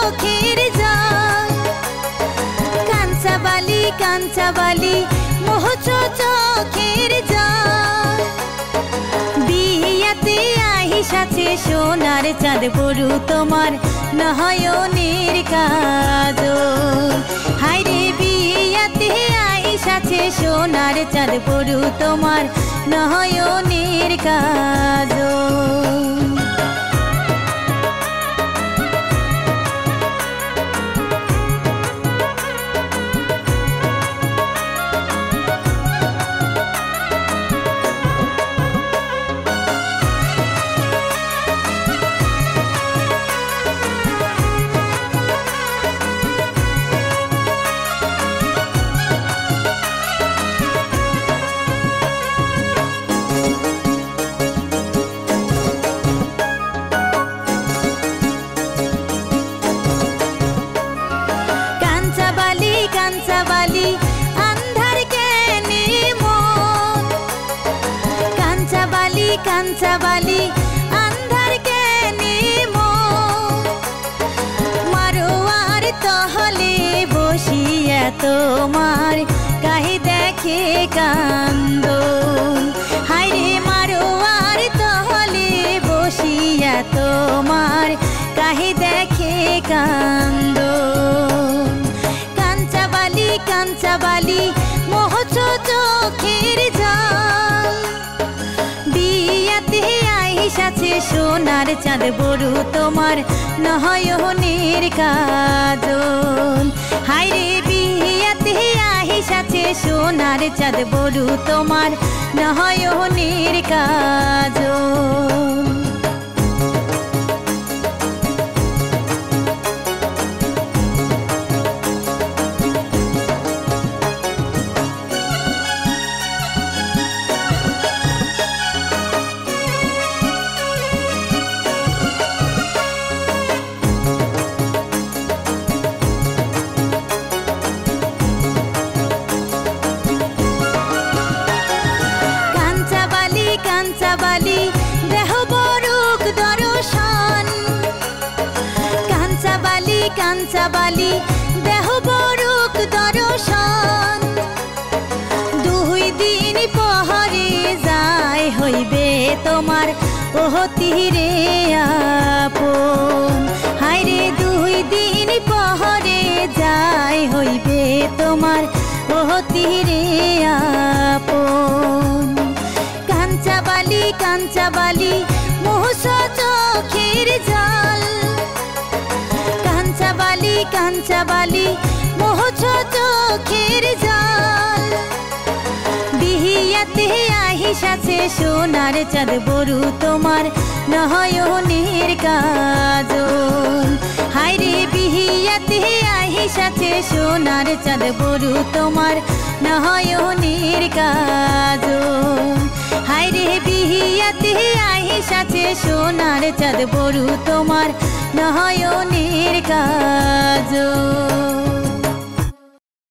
চোখের জল কাঞ্চা বালি মোহছো চোখের জল বিয়াতে আহিসাছে সোনার চাঁদ বড়ু তোমার নয়নের কাজল হায়রে বিয়াতে আহিসাছে সোনার চাঁদ বড়ু তোমার নয়নের কাজল কাঞ্চাবালি আন্ধার কেনে মন কাঞ্চাবালি আন্ধার কেনে মন মারোয়ার তহলে বসিয়া তোমার কাহে দেখে কান্দন হায়রে মারোয়ার তহলে বসিয়া তোমার কাহে দেখে কান্দন কাঞ্চাবালি মোহছো চোখের জল বিয়াতে আহিসাছে সোনার চাঁদ বড়ু তোমার নয়নের কাজল হায়রে বিয়াতে আহিসাছে সোনার চাঁদ বড়ু তোমার নয়নের কাজল কাঞ্চাবালি দেহ বরুক দর্শন কাঞ্চাবালি দেহ বরুক দর্শন দুই দিন পহরে যায় হইবে তোমার অতিরে আপন হায়রে দুই দিন পহরে যায় হইবে তোমার অতিরে আপন কাঞ্চাবালি মোহছো চোখের জল কাঞ্চাবালি মোহছো চোখের জল বিয়াতে আহিসাছে সোনার চাঁদ বড়ু তোমার নয়নের কাজল হায়রে বিয়াতে আহিসাছে সোনার চাঁদ বড়ু তোমার নয়নের কাজল হায়রে বিয়াতে আহিসাছে সোনার চাঁদ বড়ু তোমার নয়নের কাজল।